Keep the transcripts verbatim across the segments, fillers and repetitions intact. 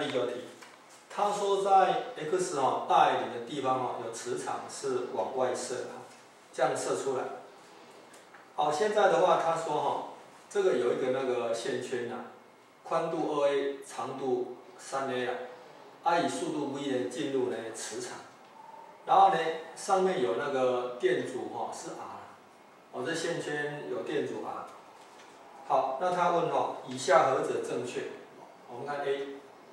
第六题，他说在 x 哈大于零的地方哈有磁场是往外射哈，这样射出来。好，现在的话他说哈，这个有一个那个线圈呐，宽度二 a， 长度三 a 啊，啊以速度 v 呢进入呢磁场，然后呢上面有那个电阻哈是 r， 哦这线圈有电阻 r。好，那他问哈，以下何者正确？我们看 A。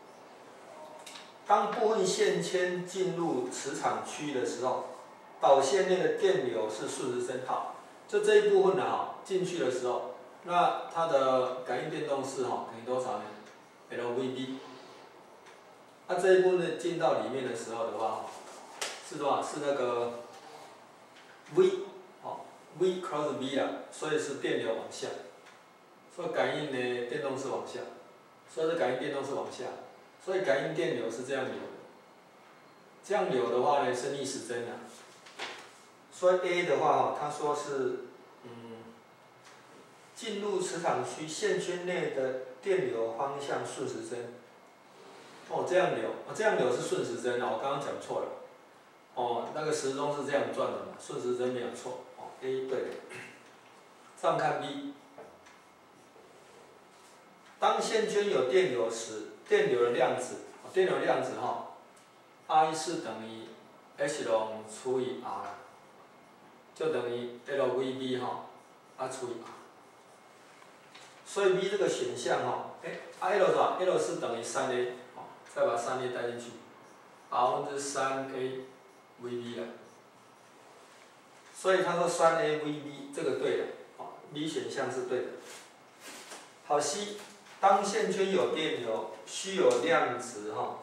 当部分线圈进入磁场区的时候，导线内的电流是顺时针。好，就这一部分呢，哈，进去的时候，那它的感应电动势哈等于多少呢 ？L V B。那这一部分呢进到里面的时候的话，是多少？是那个 V， 哦 ，V cross V 啊，所以是电流往下，所以感应呢电动势往下，所以这感应电动势往下。所以感应电流是这样流的，这样流的话呢是逆时针啊。所以 A 的话哈，他说是，嗯，进入磁场区线圈内的电流方向顺时针。哦，这样流，哦这样流是顺时针啊，我刚刚讲错了。哦，那个时钟是这样转的嘛，顺时针没有错。哦 ，A 对了。上看 B。当线圈有电流时，电流的量子，电流量子哈 ，I 是等于 h 龙除以 r， 就等于 L V B 哈 ，r 除以 r。所以 B 这个选项哈，哎 ，L 是吧 ？L 是等于三 a， 好，再把三 a 带进去，百分之三 a V B 了。所以他说三 a V B 这个对了，好 ，B 选项是对的。好 C。当线圈有电流，需有量子哈，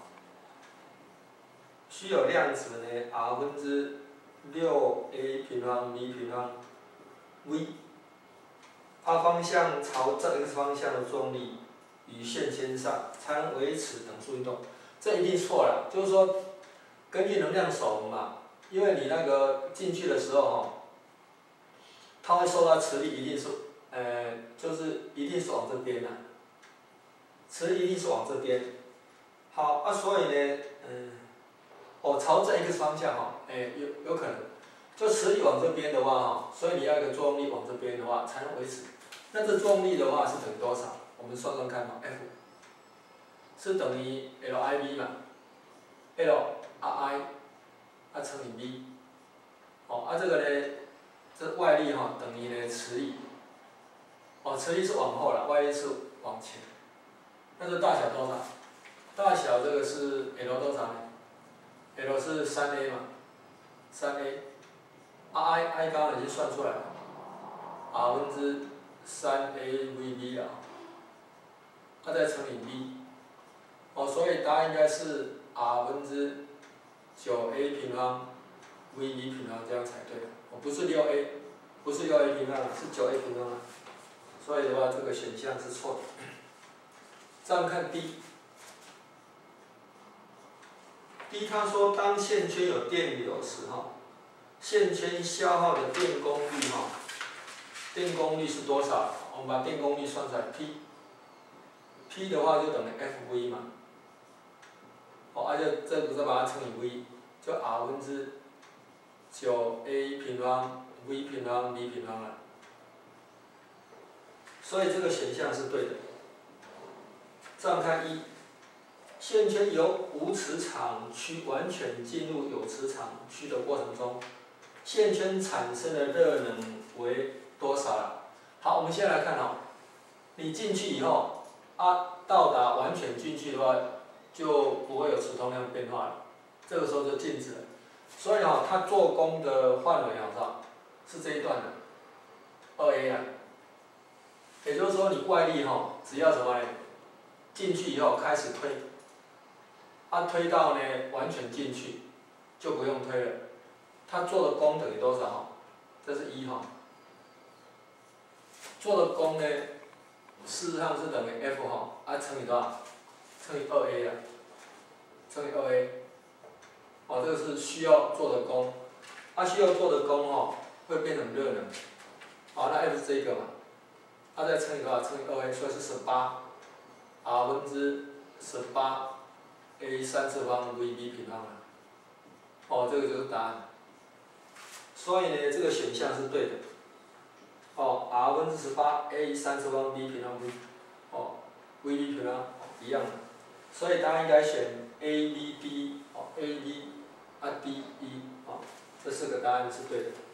需有量子呢 r 分之六 a 平方 b 平方 v， 它方向朝这 x 方向的重力与线圈上才能维持等速运动。这一定错了，就是说根据能量守恒嘛，因为你那个进去的时候哈，它会受到磁力，一定是呃就是一定是往这边的。磁力一定是往这边，好啊，所以呢，嗯，哦，朝这 x 方向哈，哎，有有可能，就磁力往这边的话哈，所以你要一个作用力往这边的话才能维持。那这作用力的话是等于多少？我们算算看嘛 ，F 是等于 L I V 嘛 ，L R I 啊乘以 V， 哦啊这个呢，这外力哈等于呢磁力，哦磁力是往后了，外力是往前。那这大小多少？大小这个是 L 多少呢 ？L 是三 a 嘛，三 a，R I I 刚刚已经算出来了 ，R 分之三 a V B 啊，它再乘以 b， 哦，所以答案应该是 R 分之九 a 平方 V B 平方这样才对，哦，不是六 a， 不是六 a 平方，是九 a 平方，所以的话这个选项是错的。这样看 D，D 他说当线圈有电流时哈，线圈消耗的电功率哈，电功率是多少？我们把电功率算出来 ，P，P 的话就等于 F V 嘛，好，而且这个再把它乘以 V， 就 R 分之九 a 平方 V 平方 B 平方了，所以这个选项是对的。这样看一，线圈由无磁场区完全进入有磁场区的过程中，线圈产生的热能为多少了？好，我们先来看哦，你进去以后，啊，到达完全进去的话，就不会有磁通量变化了，这个时候就静止了。所以哦，它做功的范围哦，是这一段的，二 a 啊，也就是说你外力哈，只要什么呢？进去以后开始推，它、啊、推到呢完全进去，就不用推了。它做的功等于多少？这是一哈。做的功呢，事实上是等于 F 哈，啊乘以多少？乘以二 a 啊，乘以二 a。哦，这个是需要做的功，它、啊、需要做的功哈会变成热能。好，那 F 是这个嘛，它、啊、再乘以多少？乘以二 a， 所以是十八。R 分之十八 a 三次方 v b 平方啊。哦，这个就是答案。所以呢，这个选项是对的。哦 ，r 分之十八 a 三次方 b 平方 v， 哦 ，v b 平方一样的。所以答案应该选 a b b 哦 a b 啊 d e 哦，这四个答案是对的。